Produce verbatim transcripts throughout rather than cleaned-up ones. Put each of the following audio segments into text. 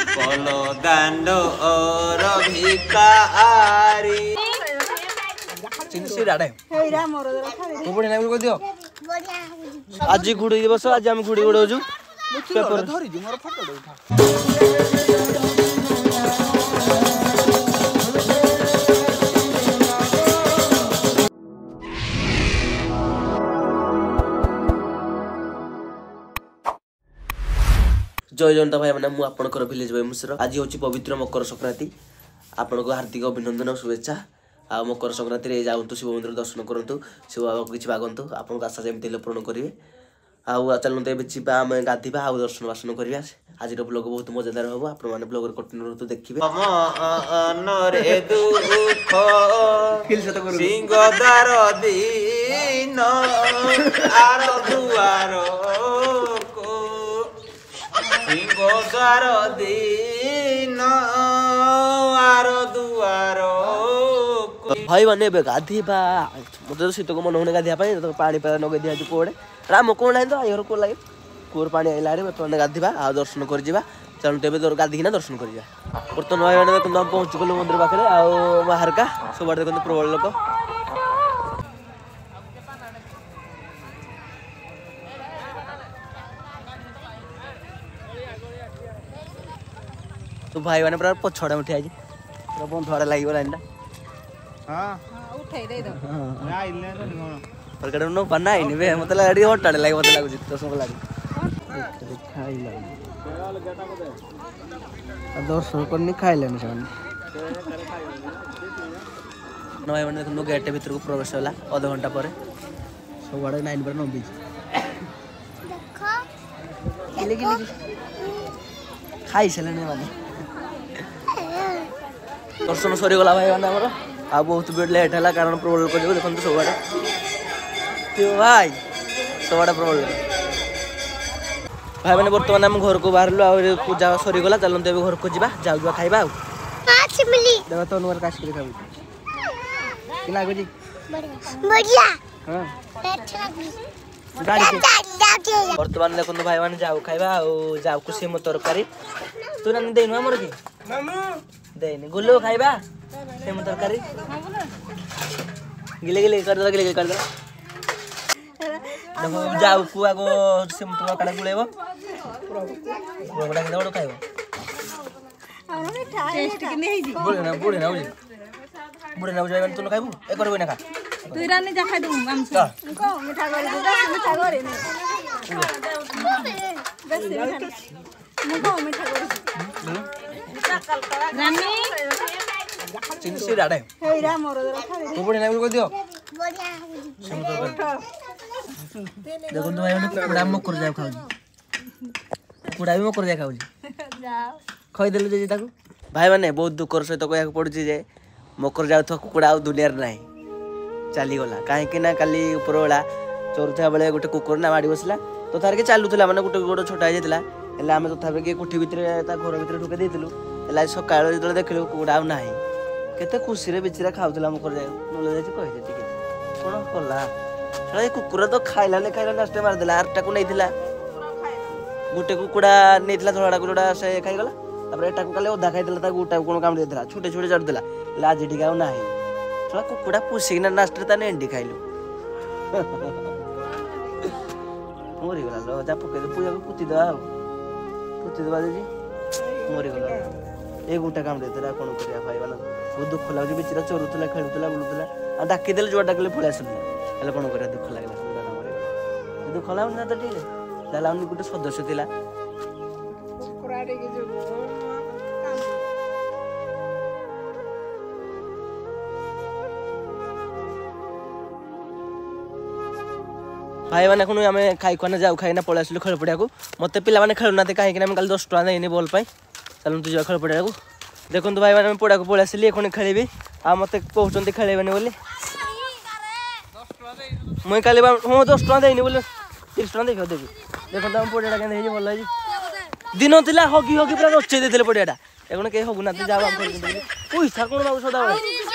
पलो दांडो और भिकारी सिराडे हेरा मोर जरा खाली तू बडी नाम को दियो आज गुडी बस आज हम गुडी गुडोजु पेपर धरि जु मोर फोटो दे उठा जय जनता भाई मैंने मुझे आपंकर भिलेज भाई मुसर आज हूँ पवित्र मकर संक्रांति आपण को हार्दिक अभिनंदन और शुभेच्छा आ मकर संक्रांति जाऊँ शिव मंदिर दर्शन करूँ शिव बाबा को किसी मागतु आपको आशा जमी पूर्ण करेंगे आउ चलते जीवा आम गाधीवा आउ दर्शन बासन करवा आज ब्लॉग बहुत मजेदार हम आप ब्लॉग कंटिन्यू तो देखिए सिंहदार दिन आर दुआर सिंहदार दिन आर दुआर भाई मैंने गाधीवा मतलब शीत को मन होने गाधिया तो पानी पा नगे दिया कूड़े राम कौन लाइन तो आईर कौन लगे कूर पानी आइला बर्तमान गाधीवा आ दर्शन कर चलते गाधिकिना दर्शन करवा बर्तमान भाई मैंने देखते पहुँची गलु मंदिर पाखे आउ बाहरका सब देखते प्रबल लोक तो भाई मैंने पूरा पछड़ा उठे आज पूरा बंध आड़े लगे लाइन नो बना ही नहीं मत लगे हटाड़े लगे मत लगुच दर्शन लगे दर्शन करनी खाइले भाई मैंने देखो गेट भर को प्रवेश होला अध घंटा पर सब आड़े नाइन पर नबी खाई सारे मैंने दर्शन सरीगला भाई मैंने आमर आ बहुत भीड़ लेट है कारण प्रबल लोक जो देखते सब आड़े भाई सब आड़े प्रबल भाई मैंने बर्तमान आम घर को बाहर आ पूजा सरीगला चलते घर को जा जाऊँ खाइबा देख तो अनुवार काश कर खाऊ कि लागुची बढ़िया हां बर्तमान देखो भाई मैंने जाऊ खाइबा जाऊ को सेम तरकारी तू ना देनु हमर की देनी गुल्लो खाइबा सेम तरकारी गिले गिले कर दे गिले गिले कर दे देखो जाऊ को आगो सेम तरकारी गुलेबो बड़ा के दौड़ खाइबो टेस्ट कि नहीं जी बुढ़े ना बुढ़े ना बुढ़े ना जाय तू खाइबो ए करबो ना खा तू रानी जा खाइ दू हम से को मीठा कर दे मीठा करे ने बस मुको मीठा कर रानी चिन सिराडे हेरा मोर जरा खाली तू बडी नाम को दियो बढ़िया देखो तो भाई मैंने कुड़ा मकर जाय खाऊ कुड़ा भी मकर जाय खाऊ जाओ खई देलु जे ताको भाई माने बहुत दुखर सहित कहया पड़ुची जे मकर जाउथ कुकुड़ा आ दुनिया रे नाही चली गला काहे कि ना काली ऊपर वाला चोरथा बेले गोटे कुकुर ना माडी बसला तो तार के चालुतला माने गोटे गोड़ छोटा जायतला एला हम तो थाबे के कुठी भितरे ता घर भितरे ठुके देतिलु एला सकाळ जदले देखलु कुकुड़ा आ नाही केते खुशी रे बिचरा खाउतला मकर जाय नले जाय कहि दे ठीक कोन कोला सळे कुकुर तो खाइला ने खाइला नष्ट मार देला आरटा को नैथिला गोटे कुकुड़ा नैथिला थोड़ा गोटा से खाइ गला तापर एटा को काले ओधा खाइ देला ता गोटा कोन काम देला छोटे छोटे जड़ देला लाज ठीक आ नाही थोड़ा कुकुड़ा पुसिना नास्टर ता एंडी खाइलु मोरी गला लो जा पके पूजा को पुति दवा पुति दवा जी मोरी गला ए गोटा काम देतला कोन करिया भाई वाला बहुत दुख लागि बिचरा चोरुतला खेलुतला बुलुतला आ डाकी देले जो डाकले पळे आसले एला कोन करिया दुख लागला दादा मोरी दुख लागला ना त ठीक दाला उनी गोटे सदस्य थिला कुकुराडे के जो भाई मैंने को आम खाई खाने जाऊ खाईना पलि आसलु खेल पड़िया को मत पिला मैंने खेलुना कहीं कल दस टाँग देनी बल पाई चलते जा खेल पड़िया को देखो भाई मैंने पड़ा को पलि आसली एखुणी खेली आ मत कहते खेलेबे बोली मुई काली हाँ दस टाँग देनी बोले तीस टाँग देख देवी देखो आम पड़िया के भल दिन था हगी हगी पूरा रचे देते पड़ियाटा एखुण कहीं हगुना जाओ पैसा कौन बाबू सदा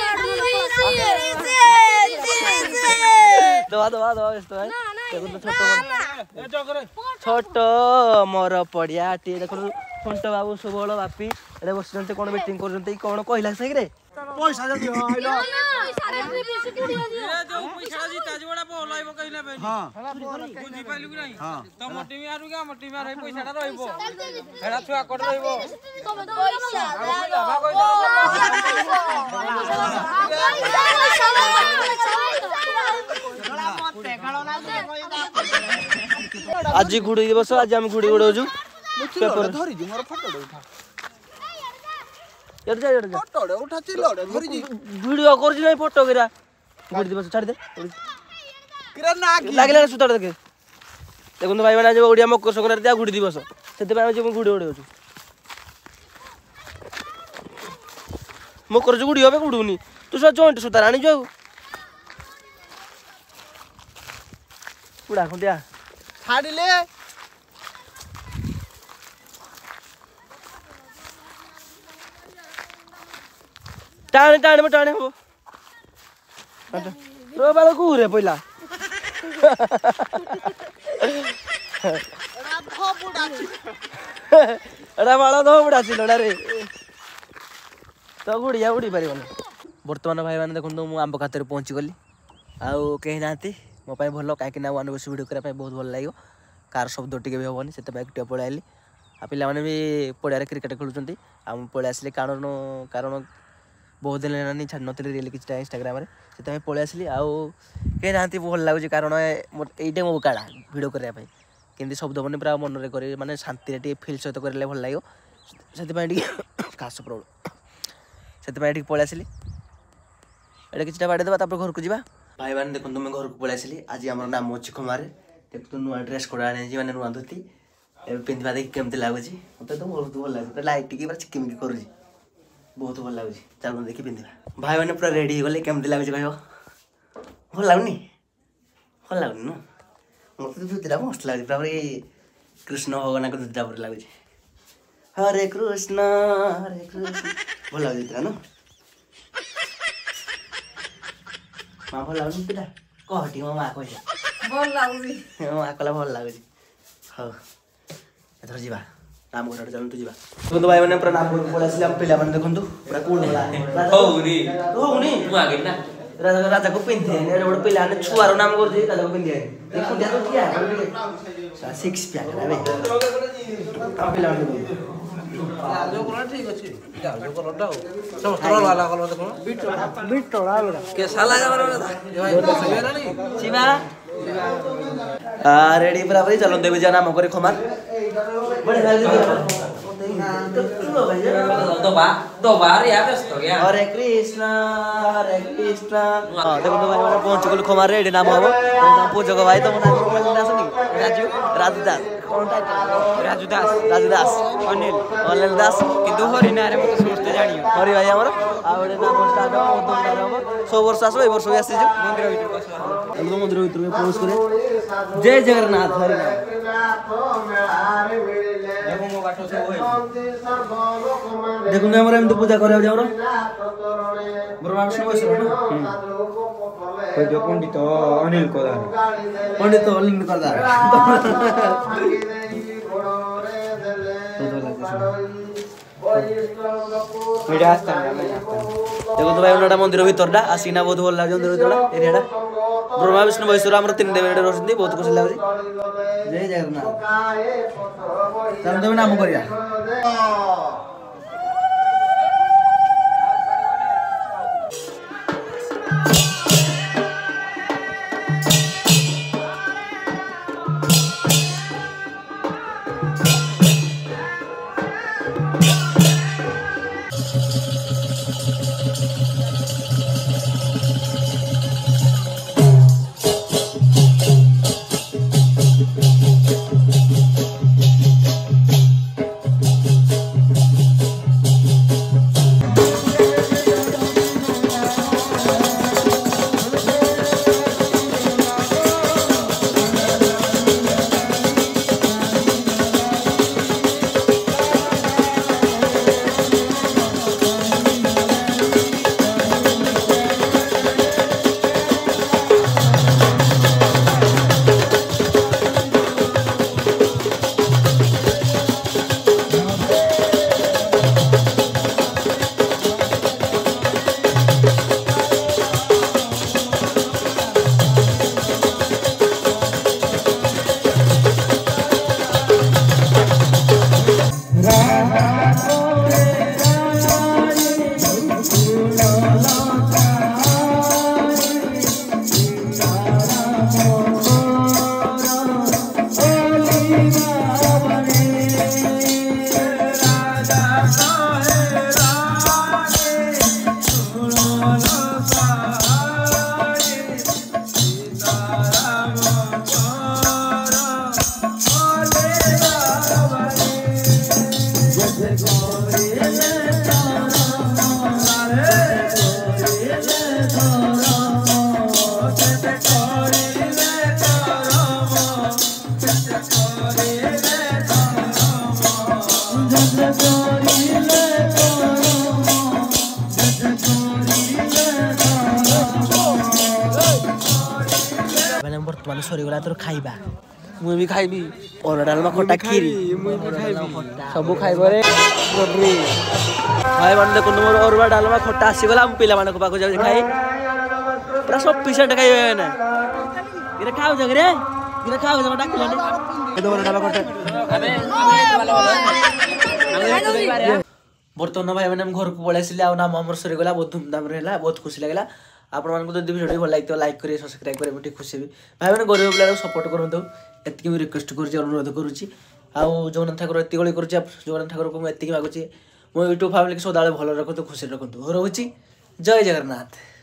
दवा दवा दवा व्यस्त भाई देखो तो छोट छोट मोर पड़िया टी देखो फंट बाबू सुबल बापी एडे बसिचंते कोन मीटिंग करजंते कोन कहला सही रे पैसा दे दियो आइलो ए जो पैसा जीता जोड़ा बोलाइबो कहिला बे हां बुझी पाइलु कि नहीं हां त मोटी में आरु का मोटी में रही पैसाटा रहइबो एडा छुआ कोड रहइबो पैसा आज गुड़ी दिवस आज हम गुड़ी उड़ाउछु पेपर धरि जी मोर फोटो उठा एड जा एड जा फोटो उठा चिलोडे धरि जी वीडियो कर जी नहीं फोटो गिरा गुड़ी दिवस छाड़ दे किरा ना लागले सुताड़ देखे देखो भाई माने ओडिया मकर संक्रांति आ गुड़ी दिवस सेते भाई जे गुड़ी उड़ाउछु मकर जो गुड़ी होबे गुडुनी तू सब जॉइंट सुतार आनी जाऊ उड़ा खुंडिया छाड़िले टाणे टाणे में टाणे हो रो बाल को रे पहिला एडा बाल धो बुडा छिलो रे तो गुड़िया उड़ी पार बर्तमान भाई मैंने देखो मुझे आंब खातर पहुँची गली आउ कहीं ना मो भल कहीं वन बस भिड करने बहुत भल लगे कार शब्द टी भी हेनी से टे पलि आली आ पे भी पड़िया क्रिकेट खेलुँच पलि आसली कारण कारण बहुत दिन है छाड़ नी रियल कि इंस्टाग्राम से पलि आसली आउ कहीं ना भल लगुच कारण ये मो काड़ा भिड करने कि शब्द बनी पूरा मन में कर मानते शांति फिल सहित करें भल लगे से खास प्रॉब्लम से पलि आसली एटा कि बाड़ेदेवा घर को जावा भाई मैंने देखो मैं घर को पलि आसली आज आम नाम अच्छी खमारे देख तो नुआ ड्रेस कोड आने मैंने नुआ धोती पिंधा देखिए केमती लगुच मत तो बहुत भल लगे लाइट की चिकिमिकी कर बहुत भल लगुच चल देखिए पिंधा भाई मैंने पूरा रेडी गले केमती लगुच कह भल लगुनि भल लगुनि न मत तो धोतीटा मस्त लगे पूरा कृष्ण भगवान को धोतीटा पूरा लगुच हरे कृष्ण हरे कृष्ण भल लगुच न माँ भल लगुनि पिला कहटी मो माँ कह भल लागुची माँ कहला भल लगुच हाँ एथर जीवा नाम घर चलतु जीवा देखो भाई मैंने पूरा नाम घर पलि आसले पिला मैंने देखो पूरा कूल होनी होनी राजा राजा को पिंधे गोटे पिला छुआर नाम कर राजा को पिंधे देखो तो क्या सिक्स पैक है पिला जो कलर ठीक अछि जो कलरटा समस्त लाल कलर देखो बिटोड़ा अलगा के साला जबर शिवा आ रेडी बराबर चलो देवी जा नाम करे खमार बड़े भाई तो बा तो बाहर या व्यस्त हो गया हरे कृष्ण हरे कृष्ण हां देखो तो भाई मैंने पहुंच गल खमार रेडी नाम हो तुम पूछो को भाई तुम नाम बोल ना सुनी राजू राजू दास कौन राजू दास राजू दास अनिल अनिल दास किंतु हरिना रे मत समस्त जानियो हरि भाई हमर आ बड़े नाम स्टार्ट हो उदम दार हो सौ वर्ष आसो ए वर्ष भी आसी जो मंदिर भीतर को हम मंदिर भीतर में प्रवेश करे जय जगन्नाथ हरि देखो मो बाटो से होय देखो हमर हम तो पूजा करे जाओ ब्रह्मा विष्णु वैष्णव कोई जो पंडित अनिल कोदार पंडित अनिल कोदार देखो तो भाई उन्होंने मंदिर भीतरटा आसिना बहुत भल लगे मंदिर भीतर एरियाटा ब्रह्मा विष्णु महेश्वर आम तीन देवी रही बहुत खुशी लगे जय जगन्नाथ चलो नाम करिया ବର୍ତ୍ତମାନ ସରିଗଲା ତୋର ଖାଇବା ମୁଁ ବି ଖାଇବି ଅରୁଆ ଡାଲମା ଖଟା କ୍ଷୀରି ସବୁ ଖାଇବରେ ଭାଇ ମାନେ ଦେଖନ୍ତୁ ମୋର ଅରୁଆ ଡାଲମା ଖଟା ଆସିଗଲା ମୁଁ ପିଲାମାନଙ୍କ ପାଖକୁ ଯାଉଛି ଖାଇ ପୁରା ସଫିସିଏଣ୍ଟ ଖାଇବେ ନା ଇରେ ଖାଉଛ କିରେ ଇରେ ଖାଉଛ ଡାକିଲାନି ବର୍ତ୍ତମାନ ଭାଇ ମାନେ ଘରକୁ ପଳେଇ ଆସିଲେ ଆଉ ନାମ ଆମର ସରିଗଲା ବହୁତ ଧୁମଧାମରେ ହେଲା ବହୁତ ଖୁସି ଲାଗିଲା ଆପଣମାନଙ୍କୁ ଯଦି ଭିଡ଼ିଓଟି ଭଲ ଲାଗିଥିବ ଲାଇକ୍ କରିବେ ସବସ୍କ୍ରାଇବ୍ କରିବେ ମୁଁ ଟିକେ ଖୁସି ହେବି ଭାଇ ମାନେ ଗରିବ ପିଲାଙ୍କୁ ସପୋର୍ଟ କରନ୍ତୁ ଏତିକି ମୁଁ ରିକ୍ୱେଷ୍ଟ କରୁଛି ଅନୁରୋଧ କରୁଛି ଆଉ ଜଗନ୍ନାଥ ଠାକୁର ଏତିକି ଭଳି କରୁଛି ଜଗନ୍ନାଥ ଠାକୁରକୁ ମୁଁ ଏତିକି ମାଗୁଛି ମୋ ୟୁଟ୍ୟୁବ୍ ଫ୍ୟାମିଲିକି ସଦାବେଳେ ଭଲ ରଖନ୍ତୁ ଖୁସିରେ ରଖନ୍ତୁ ରହୁଛି ଜୟ ଜଗନ୍ନାଥ।